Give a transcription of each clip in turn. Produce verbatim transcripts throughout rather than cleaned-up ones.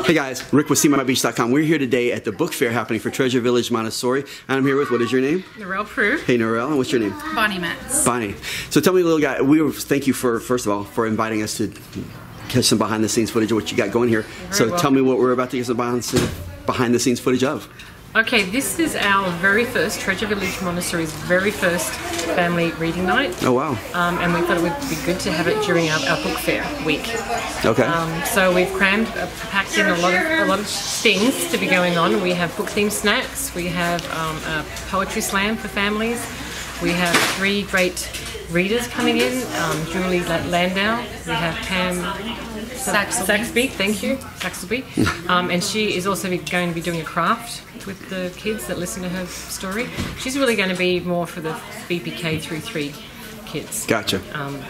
Hey guys, Rick with see my beach dot com. We're here today at the book fair happening for Treasure Village Montessori. And I'm here with, what is your name? Norelle Prue. Hey Norelle, and what's your name? Bonnie Metz. Bonnie. So tell me, little guy, we were, thank you for, first of all, for inviting us to catch some behind the scenes footage of what you got going here. So welcome. Tell me what we're about to get some behind the scenes footage of. Okay, this is our very first, Treasure Village Montessori's very first family reading night. Oh wow. Um, and we thought it would be good to have it during our, our book fair week. Okay. Um, so we've crammed, uh, packed in a lot of a lot of things to be going on. We have book themed snacks. We have um, a poetry slam for families. We have three great readers coming in. Um, Julie Landau. We have Pam Saxby, thank you, Saxby. Um, and she is also going to be doing a craft with the kids that listen to her story. She's really going to be more for the B P K through three kids. Gotcha. Um,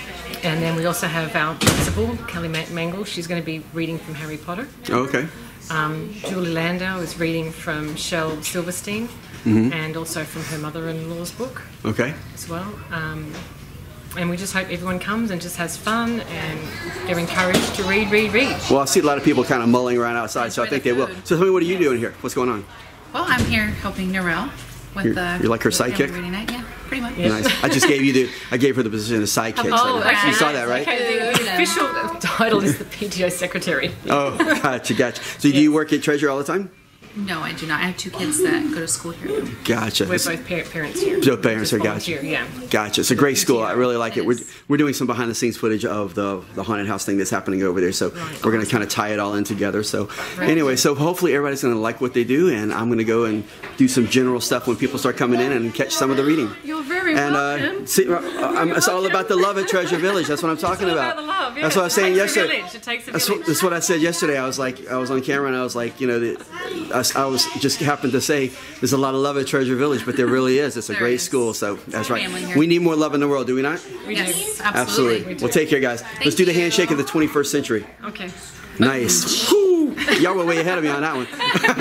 and then we also have our principal, Kelly Mangle. She's going to be reading from Harry Potter. Oh, okay. Um, Julie Landau is reading from Shel Silverstein, mm-hmm. and also from her mother-in-law's book. Okay. As well. Um, And we just hope everyone comes and just has fun and they're encouraged to read, read, read. Well, I see a lot of people kind of mulling around outside, That's so I really think they will. good. So tell me, what are you doing here? What's going on? Well, I'm here helping Norelle with You're, the. you're like her the family sidekick? reading night. Yeah, pretty much. Nice. I just gave you the, I gave her the position of sidekick. Oh, so okay. You saw that, right? Okay, the, the official title is the P T O secretary. Oh, gotcha, gotcha. So do you work at Treasure all the time? No, I do not. I have two kids that go to school here. Gotcha. We're both par parents here. Both parents Just are, gotcha. volunteer, yeah. Gotcha. It's a great school. I really like it. It We're, is. we're doing some behind the scenes footage of the, the haunted house thing that's happening over there. So Right. we're going to kind of tie it all in together. So Right. anyway, so hopefully everybody's going to like what they do. And I'm going to go and do some general stuff when people start coming in and catch some of the reading. You're very And uh, welcome. see, uh, I'm, it's all about the love at Treasure Village. That's what I'm talking It's all about. about the love, yeah. That's what I was saying It takes a yesterday. village. It takes a That's village. what, that's what I said yesterday. I was like, I was on camera and I was like, you know, the, I, I was just happened to say there's a lot of love at Treasure Village, but there really is. It's a There great is. school. So that's right. Family here. We need more love in the world, do we not? We do. Yes, absolutely. Well, take care, guys. Let's do the handshake of the twenty-first century. Okay. Nice. Woo! Y'all were way ahead of me on that one.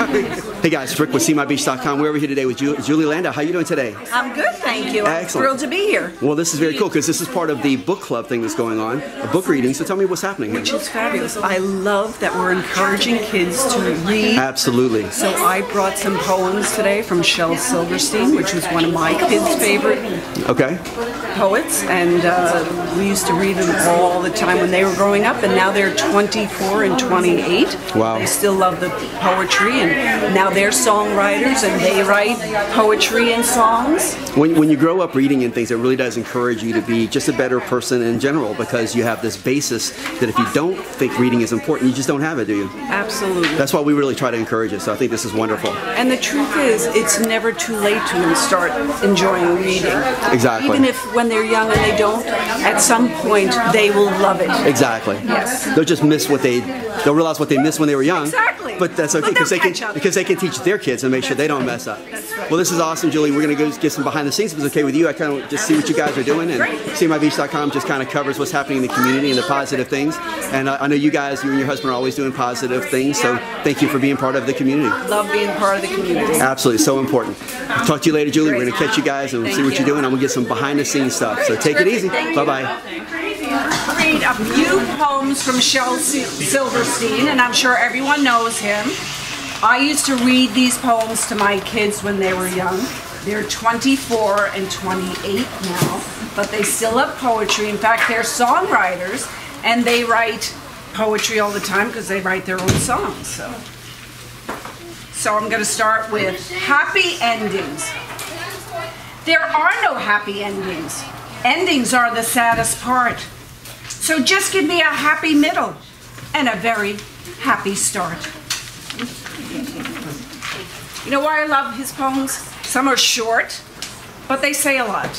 Hey guys, Rick with see my beach dot com. We're over here today with Ju Julie Landau. How you doing today? I'm good, thank you. I'm Excellent. thrilled to be here. Well, this is very cool because this is part of the book club thing that's going on, a book reading. So tell me what's happening here. Which is fabulous. I love that we're encouraging kids to read. Absolutely. So I brought some poems today from Shel Silverstein, which was one of my kids' favorite Okay. poets, and uh, we used to read them all the time when they were growing up, and now they're twenty-four and twenty-eight. Wow. They still love the poetry, and now they're songwriters, and they write poetry and songs. When, when you grow up reading and things, it really does encourage you to be just a better person in general because you have this basis that if you don't think reading is important, you just don't have it, do you? Absolutely. That's why we really try to encourage it. So I think this is wonderful. And the truth is, it's never too late to start enjoying reading. Exactly. Even if when they're young and they don't, at some point they will love it. Exactly. Yes. They'll just miss what they, they'll realize what they missed when they were young. Exactly. But that's okay But because they they'll can catch up. because they can teach their kids and make sure they don't mess up. That's right. Well, this is awesome, Julie. We're going to go get some behind the scenes. If it's okay with you, I kind of just see what you guys are doing, and Great. see my beach dot com just kind of covers what's happening in the community and the positive things. And I, I know you guys, you and your husband, are always doing positive things. So thank you for being part of the community. Love being part of the community. Absolutely, so important. Talk to you later, Julie. We're going to catch you guys and Thank see what you. you're doing. I'm going to get some behind the scenes stuff. So take it easy. Thank you. Bye bye. Read a few poems from Shel Silverstein, and I'm sure everyone knows him. I used to read these poems to my kids when they were young. They're twenty-four and twenty-eight now, but they still love poetry. In fact, they're songwriters, and they write poetry all the time because they write their own songs. So, so I'm going to start with happy endings. There are no happy endings. Endings are the saddest part. So just give me a happy middle and a very happy start. You know why I love his poems? Some are short, but they say a lot.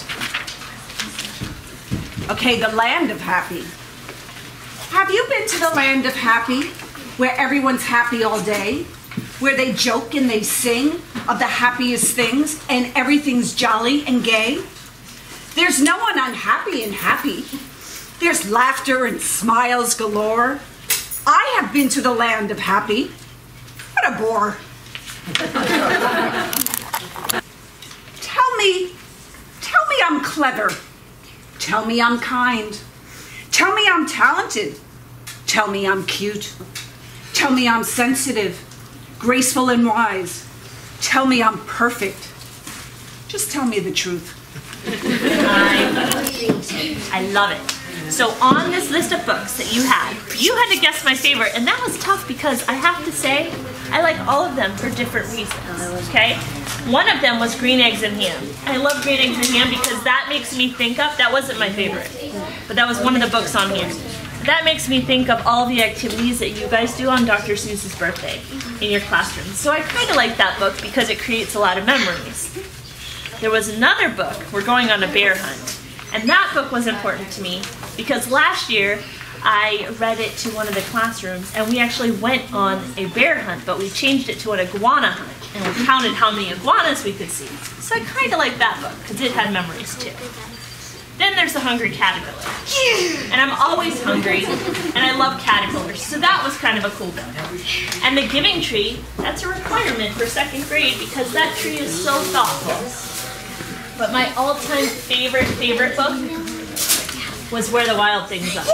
Okay, the land of happy. Have you been to the land of happy, where everyone's happy all day? Where they joke and they sing of the happiest things and everything's jolly and gay? There's no one unhappy and happy. There's laughter and smiles galore. I have been to the land of happy. What a bore. Tell me, tell me I'm clever. Tell me I'm kind. Tell me I'm talented. Tell me I'm cute. Tell me I'm sensitive, graceful and wise. Tell me I'm perfect. Just tell me the truth. I, I love it. So on this list of books that you had, you had to guess my favorite, and that was tough because I have to say, I like all of them for different reasons, okay? One of them was Green Eggs and Ham. I love Green Eggs and Ham because that makes me think of, that wasn't my favorite, but that was one of the books on here. That makes me think of all the activities that you guys do on Doctor Seuss's birthday in your classrooms. So I kind of like that book because it creates a lot of memories. There was another book, We're Going on a Bear Hunt, and that book was important to me because last year I read it to one of the classrooms and we actually went on a bear hunt, but we changed it to an iguana hunt and we counted how many iguanas we could see. So I kind of like that book because it had memories too. Then there's The Hungry Caterpillar. And I'm always hungry, and I love caterpillars, so that was kind of a cool book. And The Giving Tree, that's a requirement for second grade because that tree is so thoughtful. But my all-time favorite, favorite book was Where the Wild Things Are.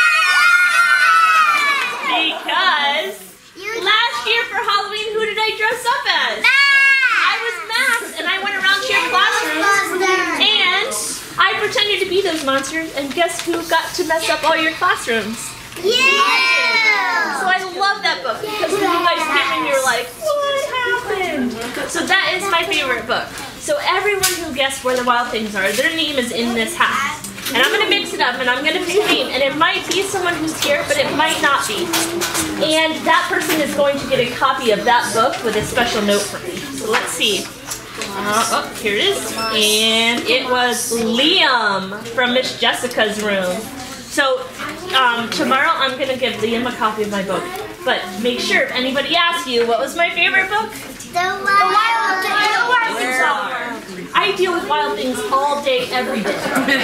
Because last year for Halloween, who did I dress up as? I was Max, and I went around to your classrooms, and I pretended to be those monsters, and guess who got to mess up all your classrooms? Yeah! So I love that book, because when you guys came in, you were like, what happened? So that is my favorite book. So everyone who guessed Where the Wild Things Are, their name is in this hat. And I'm going to mix it up, and I'm going to pick a name, and it might be someone who's here, but it might not be. And that person is going to get a copy of that book with a special note for me. So let's see. Uh, oh, here it is. And it was Liam from Miss Jessica's room. So um, tomorrow I'm going to give Liam a copy of my book. But make sure if anybody asks you, what was my favorite book? The Wild Things Are. I deal with wild things all day, every day.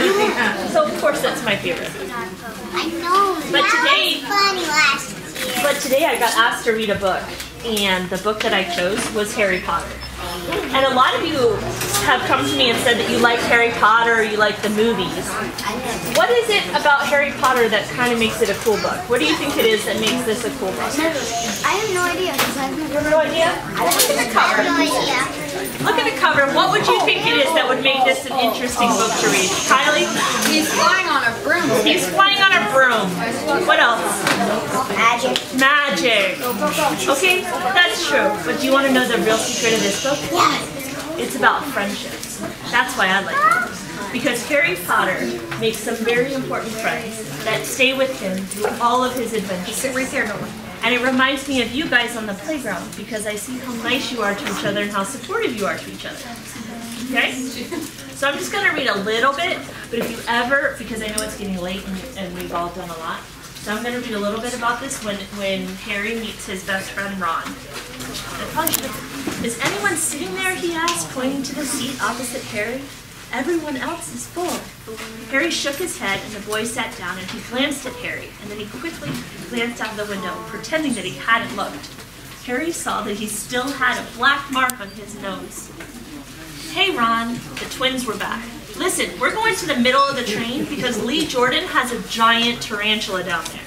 So of course that's my favorite. I know. But that today, was funny last year. but today I got asked to read a book, and the book that I chose was Harry Potter. And a lot of you have come to me and said that you like Harry Potter or you like the movies. What is it about Harry Potter that kind of makes it a cool book? What do you think it is that makes this a cool book? I have no idea. You have no idea? Look at the cover. No idea. Look at the cover. What would you think it is that would make this an interesting book to read? Kylie? He's flying on a broom. He's flying on a broom. What else? Magic. Magic. Okay, that's true. But do you want to know the real secret of this book? Yes. It's about friendships. That's why I like it. Because Harry Potter makes some very important friends that stay with him through all of his adventures. Sit right there, Nolan. And it reminds me of you guys on the playground because I see how nice you are to each other and how supportive you are to each other. Okay? So I'm just going to read a little bit, but if you ever, because I know it's getting late and, and we've all done a lot, so I'm going to read a little bit about this when, when Harry meets his best friend Ron. I probably should have, is anyone sitting there, he asked, pointing to the seat opposite Harry? Everyone else is full. Harry shook his head and the boy sat down and he glanced at Harry and then he quickly glanced out the window, pretending that he hadn't looked. Harry saw that he still had a black mark on his nose. Hey Ron, the twins were back. Listen, we're going to the middle of the train because Lee Jordan has a giant tarantula down there.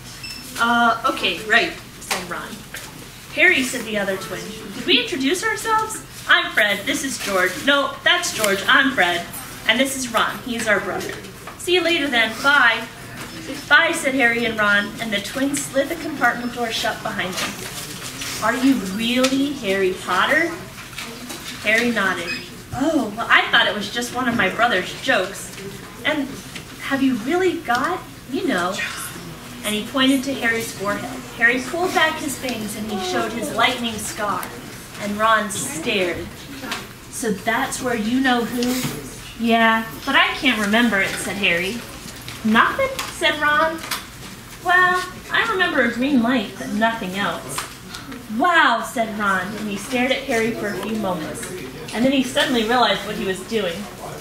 Uh, okay, right, said Ron. Harry, said the other twin. Did we introduce ourselves? I'm Fred, this is George. No, that's George, I'm Fred. And this is Ron, he's our brother. See you later then, bye. Bye, said Harry and Ron, and the twins slid the compartment door shut behind them. Are you really Harry Potter? Harry nodded. Oh, well, I thought it was just one of my brother's jokes. And have you really got, you know, and he pointed to Harry's forehead. Harry pulled back his bangs and he showed his lightning scar. And Ron stared. So that's where you know who? Yeah, but I can't remember it, said Harry. Nothing? Said Ron. Well, I remember a green light, but nothing else. Wow, said Ron, and he stared at Harry for a few moments. And then he suddenly realized what he was doing.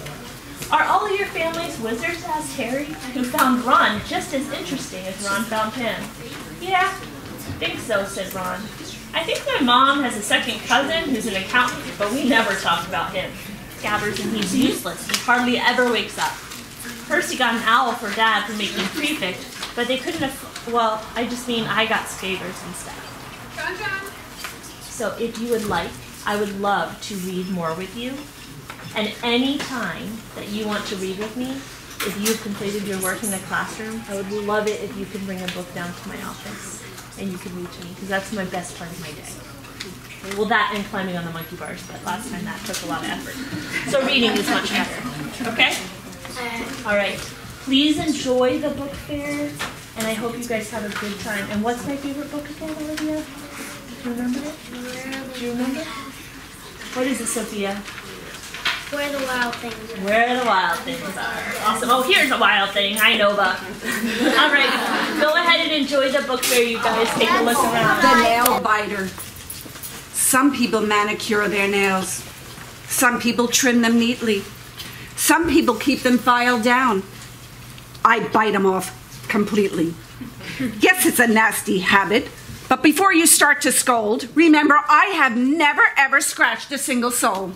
Are all of your families wizards? Asked Harry, who found Ron just as interesting as Ron found him. Yeah, I think so, said Ron. I think my mom has a second cousin who's an accountant, but we never talk about him. Gabbers and he's useless. He hardly ever wakes up. Percy got an owl for Dad for making prefect, but they couldn't afford Well, I just mean I got skaters and stuff. So if you would like, I would love to read more with you. And any time that you want to read with me, if you've completed your work in the classroom, I would love it if you could bring a book down to my office and you could read to me, because that's my best part of my day. Well, that and climbing on the monkey bars, but last time that took a lot of effort. So reading is much better, okay? All right, please enjoy the book fair, and I hope you guys have a good time. And what's my favorite book again, Olivia? Do you remember it? Do you remember? What is it, Sophia? Where the wild things are. Where the wild things are. Awesome. Oh, here's a wild thing. Hi, Nova. All right, go ahead and enjoy the book fair, you guys. Take a look around. The nail biter. Some people manicure their nails. Some people trim them neatly. Some people keep them filed down. I bite them off completely. Yes, it's a nasty habit, but before you start to scold, remember I have never ever scratched a single soul.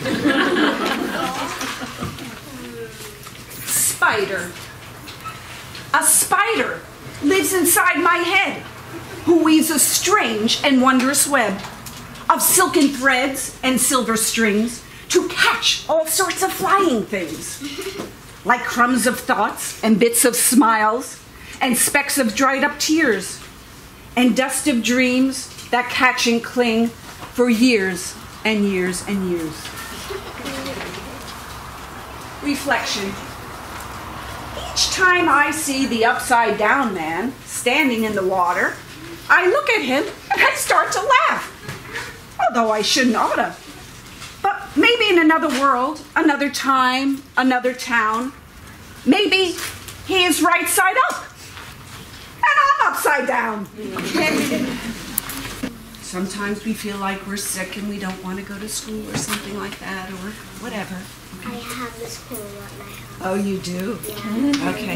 Spider. A spider lives inside my head, who weaves a strange and wondrous web of silken threads and silver strings to catch all sorts of flying things, like crumbs of thoughts and bits of smiles and specks of dried up tears and dust of dreams that catch and cling for years and years and years. Reflection. Each time I see the upside down man standing in the water, I look at him and I start to laugh. Although I shouldn't oughta. But maybe in another world, another time, another town, maybe he is right side up and I'm upside down. Sometimes we feel like we're sick and we don't want to go to school or something like that, or whatever. I have this pool at my house. Oh, you do? Yeah. Okay.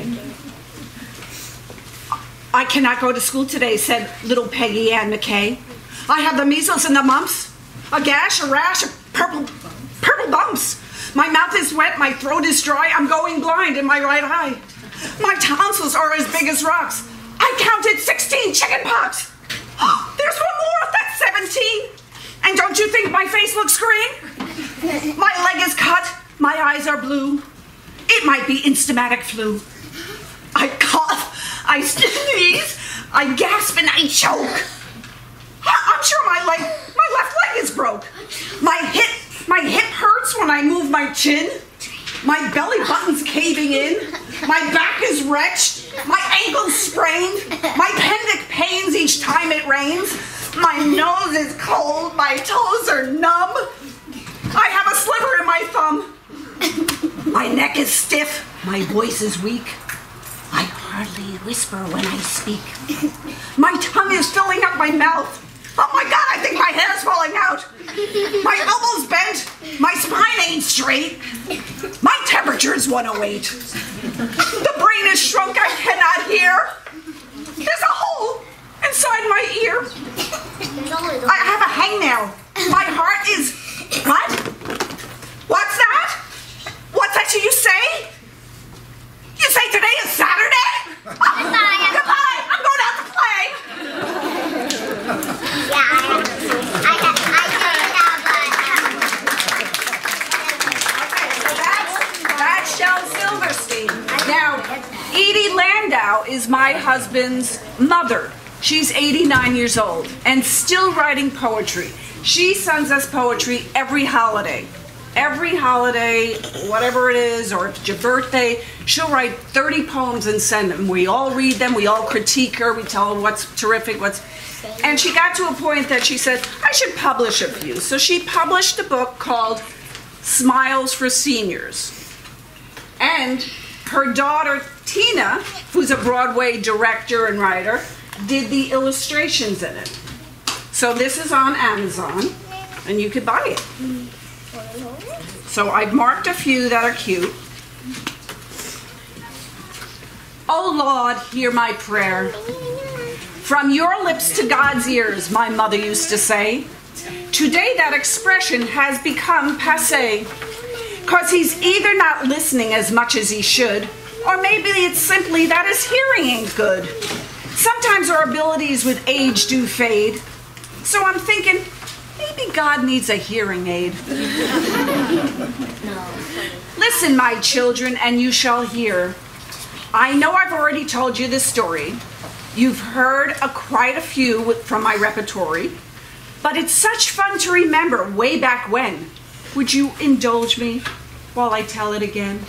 I cannot go to school today, said little Peggy Ann McKay. I have the measles and the mumps, a gash, a rash, a purple, purple bumps. My mouth is wet, my throat is dry, I'm going blind in my right eye. My tonsils are as big as rocks. I counted sixteen chicken pox. Oh, there's one more, that's seventeen. And don't you think my face looks green? My leg is cut, my eyes are blue. It might be instamatic flu. I cough, I sneeze, I gasp and I choke. I'm sure my leg, my left leg is broke. My hip, my hip hurts when I move my chin. My belly button's caving in. My back is wretched. My ankle's sprained. My appendix pains each time it rains. My nose is cold. My toes are numb. I have a sliver in my thumb. My neck is stiff. My voice is weak. I hardly whisper when I speak. My tongue is filling up my mouth. Oh my God, I think my hair's falling out. My elbow's bent. My spine ain't straight. My temperature is one oh eight. The brain is shrunk, I cannot hear. There's a hole inside my ear. I have a hangnail. My heart is... What? What's that? What's that you say? You say today is Saturday? Oh, goodbye. Goodbye. I'm going out to play. Yeah, I have to see. I got, I did it now, but... Okay, so that's, that's Shel Silverstein. Now, Edie Landau is my husband's mother. She's eighty-nine years old and still writing poetry. She sends us poetry every holiday. Every holiday, whatever it is, or if it's your birthday, she'll write thirty poems and send them. We all read them, we all critique her, we tell her what's terrific, what's... And she got to a point that she said, I should publish a few. So she published a book called Smiles for Seniors. And her daughter, Tina, who's a Broadway director and writer, did the illustrations in it. So this is on Amazon, and you could buy it. So I've marked a few that are cute. Oh Lord, hear my prayer. From your lips to God's ears, my mother used to say. Today that expression has become passé, because he's either not listening as much as he should, or maybe it's simply that his hearing ain't good. Sometimes our abilities with age do fade. So I'm thinking, maybe God needs a hearing aid. Listen, my children, and you shall hear. I know I've already told you this story. You've heard a, quite a few from my repertory, but it's such fun to remember way back when. Would you indulge me while I tell it again?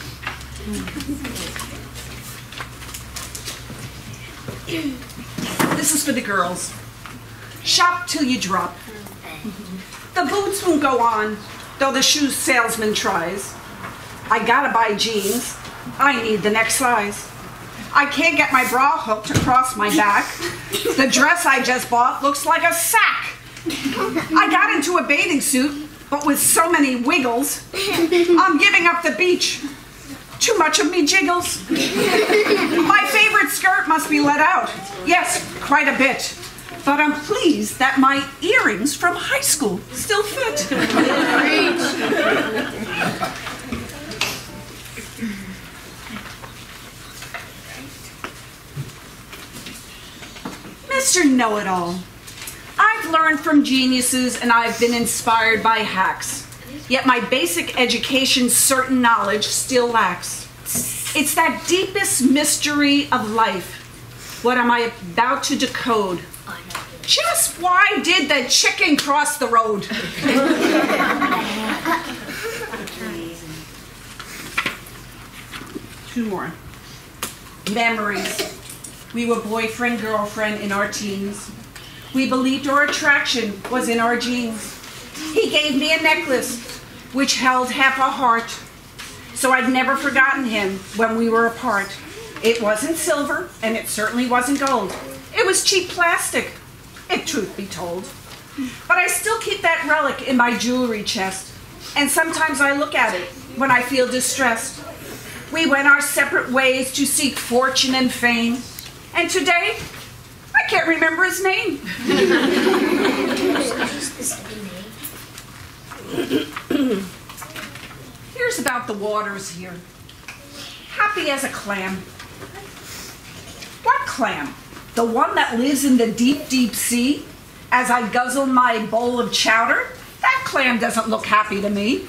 This is for the girls. Shop till you drop. The boots won't go on, though the shoe salesman tries. I gotta buy jeans. I need the next size. I can't get my bra hooked across my back. The dress I just bought looks like a sack. I got into a bathing suit, but with so many wiggles, I'm giving up the beach. Too much of me jiggles. My favorite skirt must be let out. Yes, quite a bit. But I'm pleased that my earrings from high school still fit. Mister Know-It-All, I've learned from geniuses and I've been inspired by hacks. Yet my basic education's certain knowledge still lacks. It's that deepest mystery of life. What am I about to decode? Just why did the chicken cross the road? Two more. Memories. We were boyfriend, girlfriend in our teens. We believed our attraction was in our genes. He gave me a necklace which held half a heart. So I'd never forgotten him when we were apart. It wasn't silver, and it certainly wasn't gold. It was cheap plastic, if truth be told. But I still keep that relic in my jewelry chest, and sometimes I look at it when I feel distressed. We went our separate ways to seek fortune and fame, and today, I can't remember his name. Here's about the waters here. Happy as a clam. What clam? The one that lives in the deep, deep sea? As I guzzle my bowl of chowder? That clam doesn't look happy to me.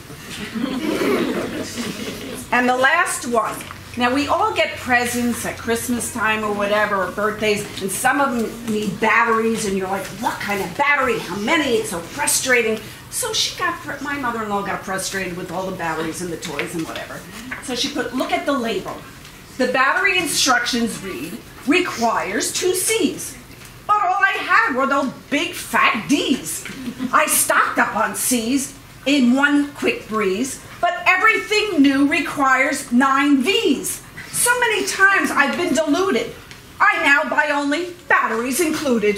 And the last one. Now, we all get presents at Christmas time or whatever, or birthdays, and some of them need batteries, and you're like, what kind of battery? How many? It's so frustrating. So she got, my mother-in-law got frustrated with all the batteries and the toys and whatever. So she put, look at the label. The battery instructions read, requires two C's. But all I had were those big fat D's. I stocked up on C's in one quick breeze, but everything new requires nine V's. So many times I've been deluded. I now buy only batteries included.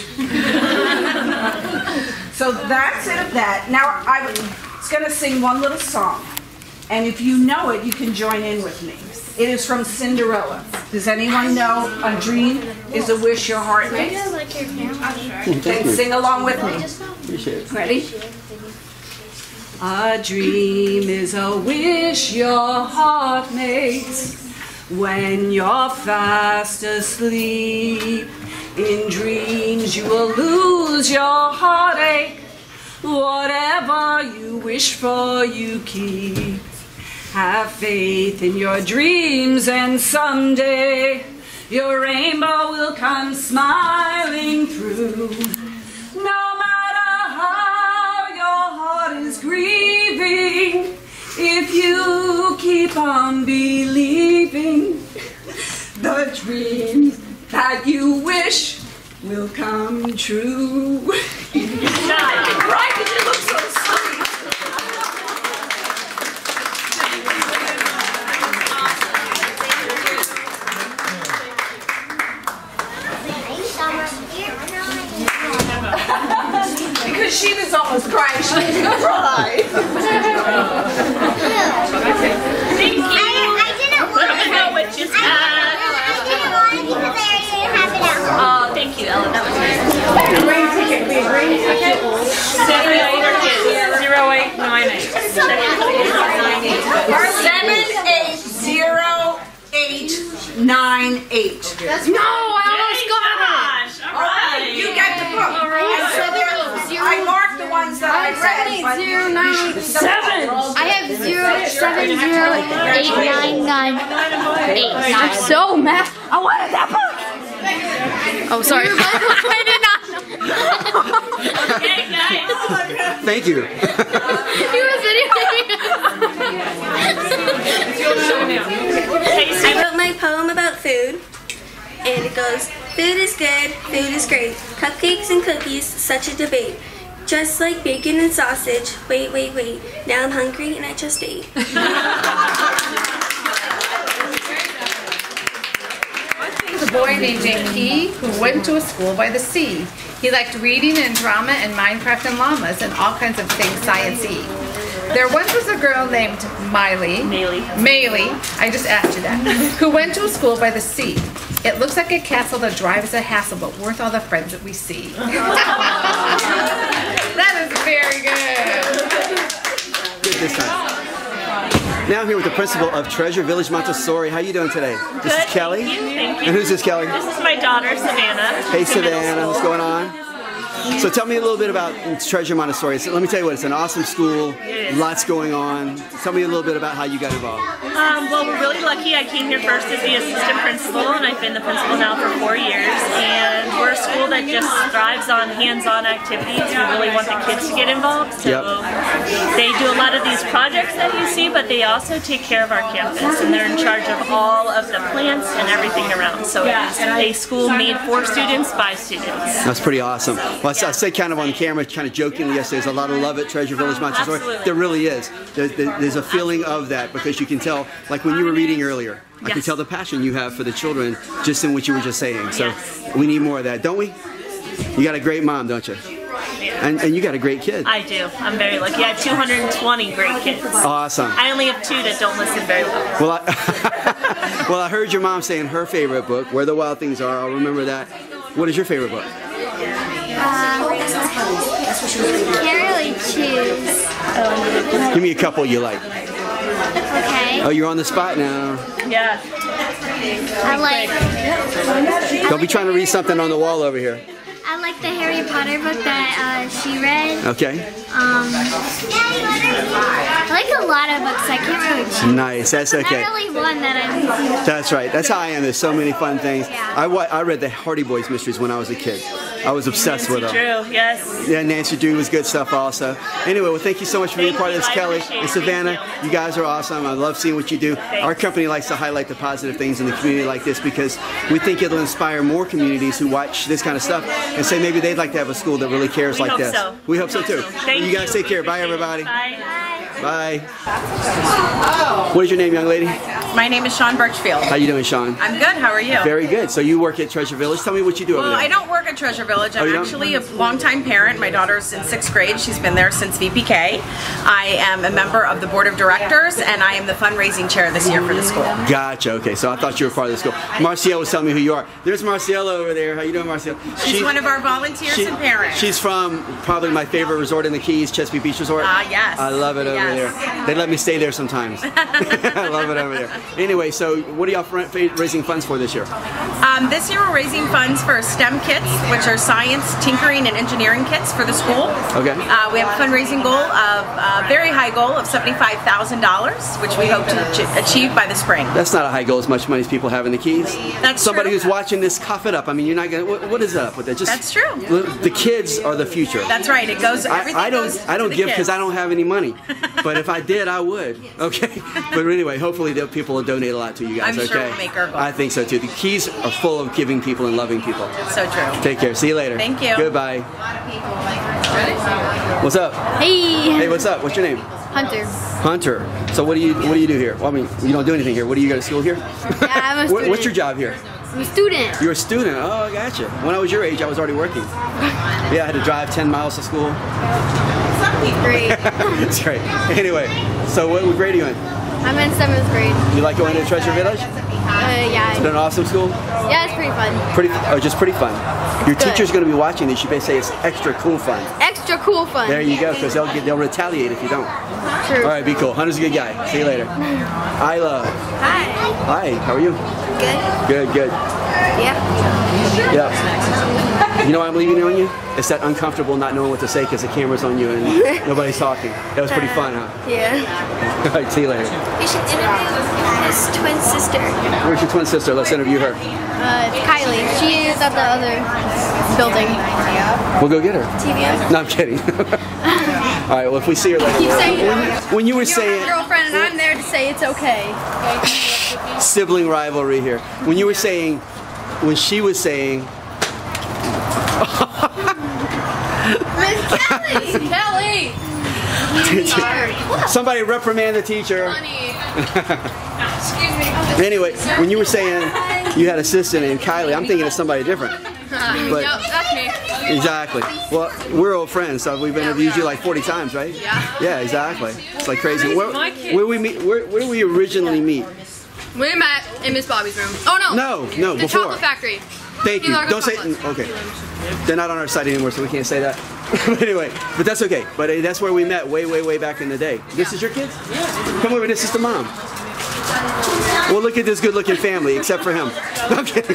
So that's it of that. Now I was going to sing one little song, and if you know it, you can join in with me. It is from Cinderella. Does anyone know a dream is a wish your heart makes? Then sing along with me. Ready? A dream is a wish your heart makes when you're fast asleep. In dreams you will lose your heartache. Whatever you wish for you keep. Have faith in your dreams and someday your rainbow will come smiling through. No matter how your heart is grieving, if you keep on believing, the dreams that you wish will come true. Right? Did you look so sweet? Because she was almost crying, she was gonna cry. Thank you. I, I didn't want I it. know what you said. I didn't want it because I didn't have it at home. Oh, thank you, Ellen. That was nice. Green ticket, please. Green ticket. Seven eight zero eight nine eight. Seven eight zero eight nine eight. No, I almost got it. eight zero nine Seven. I have zero seven zero eight nine nine eight. I'm so mad. I wanted that book. Oh, sorry. I did not know. Okay, guys. Thank you. He was Casey. I wrote my poem about food, and it goes, food is good, food is great, cupcakes and cookies, such a debate. Just like bacon and sausage, wait, wait, wait, now I'm hungry and I just ate. A boy named J P who went to a school by the sea. He liked reading and drama and Minecraft and llamas and all kinds of things science-y. There once was a girl named Miley. Maylee. Maylee, I just asked you that. Who went to a school by the sea. It looks like a castle that drives a hassle, but worth all the friends that we see. That is very good. Good this time. Now I'm here with the principal of Treasure Village Montessori. How you doing today? This Good, is Kelly. Thank you, thank you. And who's this, Kelly? This is my daughter, Savannah. Hey, She's in middle Savannah. What's school. going on? So tell me a little bit about Treasure Montessori. So let me tell you what, it's an awesome school, It is. lots going on. Tell me a little bit about how you got involved. Um, well, we're really lucky. I came here first as the assistant principal, and I've been the principal now for four years. And we're a school that just thrives on hands-on activities. We really want the kids to get involved. So Yep. they do a lot of these projects that you see, but they also take care of our campus, and they're in charge of all of the plants and everything around. So it's a school made for students by students. That's pretty awesome. Well, I, I said kind of on camera, kind of jokingly yesterday, there's a lot of love at Treasure Village Montessori. Absolutely. There really is. There, there, there's a feeling of that because you can tell, like when you were reading earlier, I Yes. could tell the passion you have for the children just in what you were just saying. So Yes. we need more of that, don't we? You got a great mom, don't you? And, and you got a great kid. I do. I'm very lucky. I have two hundred twenty great kids. Awesome. I only have two that don't listen very well. Well, I, well, I heard your mom saying her favorite book, Where the Wild Things Are. I'll remember that. What is your favorite book? Can't really choose. Give me a couple you like. Okay. Oh, you're on the spot now. Yeah. I like Don't be trying to read something on the wall over here. I like the Harry Potter book that uh, she read. Okay. Um, I like a lot of books. I can't really choose. Nice. That's okay. Not really one that I'm. That's right. That's how I am. There's so many fun things. Yeah. I, wa- I read the Hardy Boys mysteries when I was a kid. I was obsessed with them. True. Yes. Yeah, Nancy Drew was good stuff also. Anyway, well, thank you so much for being Thank part of you. this, I Kelly appreciate and it. Savannah. Thank You guys are awesome. I love seeing what you do. Thanks. Our company likes to highlight the positive things in the community like this because we think it'll inspire more communities who watch this kind of stuff and say maybe they'd like to have a school that really cares We like hope this. so. We hope so too. Thank you guys take care. Bye, Appreciate it. everybody. Bye. Bye. What is your name, young lady? My name is Sean Birchfield. How you doing, Sean? I'm good. How are you? Very good. So you work at Treasure Village. Tell me what you do over Well, there. I don't work at Treasure Village. I'm Oh, you don't? actually a longtime parent. My daughter's in sixth grade. She's been there since V P K. I am a member of the board of directors, and I am the fundraising chair this year for the school. Gotcha. Okay, so I thought you were part of the school. Marcielle was telling me who you are. There's Marciella over there. How you doing, Marcielle? She's She- one of our volunteers she- and parents. She's from probably my favorite resort in the Keys, Chesapeake Beach Resort. Ah, yes. I love it over Yes. there. They let me stay there sometimes. I love it over there. Anyway, so what are y'all fr- raising funds for this year? Um, this year we're raising funds for STEM kits, which are science, tinkering, and engineering kits for the school. Okay. Uh, we have a fundraising goal of a very high goal of seventy-five thousand dollars, which we hope to ach- achieve by the spring. That's not a high goal as much money as people have in the Keys. That's Somebody true. who's watching this, cough it up. I mean, you're not gonna. What, what is up with that? Just That's true. The kids are the future. That's right. It goes. I, Everything I don't. goes I don't to the give because kids. I don't have any money. But if I did, I would. Okay. But anyway, hopefully the people will donate a lot to you guys. I'm okay. sure we'll make our goal. I think so too. The Keys are full of giving people and loving people. So true. Take care. See you later. Thank you. Goodbye. What's up? Hey, Hey, what's up? What's your name? Hunter. Hunter. So what do you what do you do here? Well, I mean, you don't do anything here. What do you go to school here? Yeah, I'm a What- student. What's your job here? I'm a student. You're a student. Oh, I gotcha. When I was your age, I was already working. Yeah, I had to drive ten miles to school. Great. That's great. Anyway, so what grade are you in? I'm in seventh grade. You like going to Treasure Village? Uh, yeah. Is it an awesome school? Yeah, it's pretty fun. Pretty, or just pretty fun. Your Good. teacher's going to be watching this. You may say it's extra cool fun. Extra cool fun. There you go, because they'll get, they'll retaliate if you don't. True. All right, be cool. Hunter's a good guy. See you later. Isla. Hi. Hi. How are you? Good. Good. Good. Yeah. Yeah. You know why I'm leaving it on you? It's that uncomfortable not knowing what to say because the camera's on you and nobody's talking. That was pretty fun, huh? Yeah. All right, see you later. We should interview his twin sister. Where's your twin sister? Let's interview her. Uh, it's Kylie. She is at the other building. We'll go get her. T V M? No, I'm kidding. All right, well, if we see her later. Keep saying when, when you were saying... You're my girlfriend and I'm there to say it's okay. Sibling rivalry here. When you were saying... When she was saying... Miss Kelly! Kelly! Somebody reprimand the teacher. Excuse me. Anyway, when you were saying you had a sister named Kylie, I'm thinking of somebody different. But, yep, that's me. Exactly. Well, we're old friends, so we've interviewed you like forty times, right? Yeah. Yeah, exactly. It's like crazy. Where, where we meet? Where, where did we originally meet? We met in Miss Bobby's room. Oh no. No, no, the before. Chocolate Factory. Thank you. Don't say. Okay. They're not on our site anymore, so we can't say that. But anyway, but that's okay. But uh, that's where we met way, way, way back in the day. This is your kids? Come over. This is the mom. Well, look at this good-looking family, except for him. I'm kidding.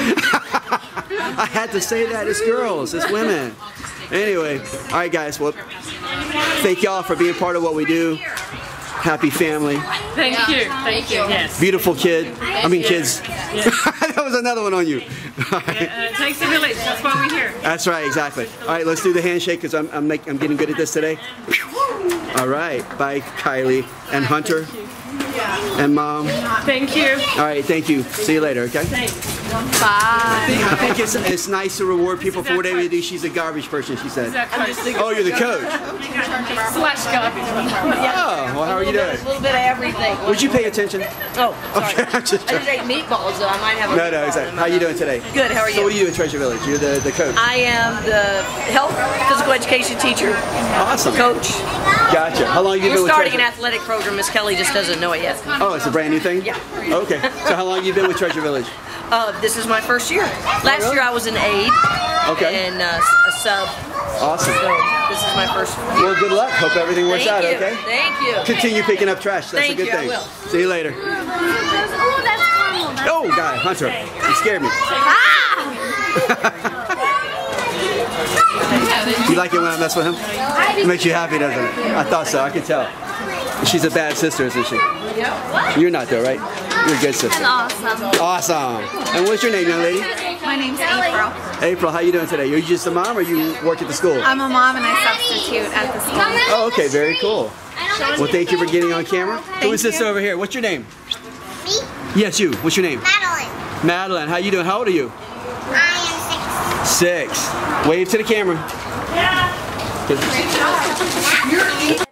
I had to say that. It's girls. It's women. Anyway, all right, guys. Well, thank y'all for being part of what we do. Happy family. Thank you. Thank you. Yes. Beautiful kid. I mean, kids. That was another one on you. All right. Uh, it takes a village. That's why we're here. That's right. Exactly. All right. Let's do the handshake because I'm I'm, make, I'm getting good at this today. All right. Bye, Kylie and Hunter and Mom. Thank you. All right. Thank you. See you later. Okay. Thanks. Bye. I think it's, it's nice to reward people for whatever they do. She's a garbage person, she said. Oh, you're the coach. Slash garbage. Oh, well, how are you doing? A little bit of everything. Would you pay attention? Oh, sorry. Okay, I'm just I just ate meatballs, so I might have a No, no, exactly. How are you doing today? Good, how are you? So what do you do in Treasure Village? You're the, the coach. I am the health physical education teacher. Awesome. Coach. Gotcha. How long have you been We're with starting an Treasure? athletic program. Miss Kelly just doesn't know it yet. Oh, it's a brand new thing? Yeah. Okay. So how long have you been with Treasure Village? Uh, this is my first year. Last really? year I was an aide. Okay. And uh, a sub. Awesome. So this is my first year. Well, good luck. Hope everything works Thank out, you. okay? Thank you. Continue picking up trash. That's Thank a good you, I thing. will. See you later. Oh, that's caramel. That's Oh, God, Hunter. You scared me. You like it when I mess with him? It makes you happy, doesn't it? I thought so. I could tell. She's a bad sister, isn't she? You're not, though, right? You're a good sister. awesome. Awesome. And what's your name, young lady? My name's April. April, how you doing today? Are you just a mom or you work at the school? I'm a mom and I substitute at the school. Oh, okay. Very cool. Well, thank you for getting on camera. Who is this you. over here? What's your name? Me? Yes, you. What's your name? Madeline. Madeline. How you doing? How old are you? I am six. Six. Wave to the camera.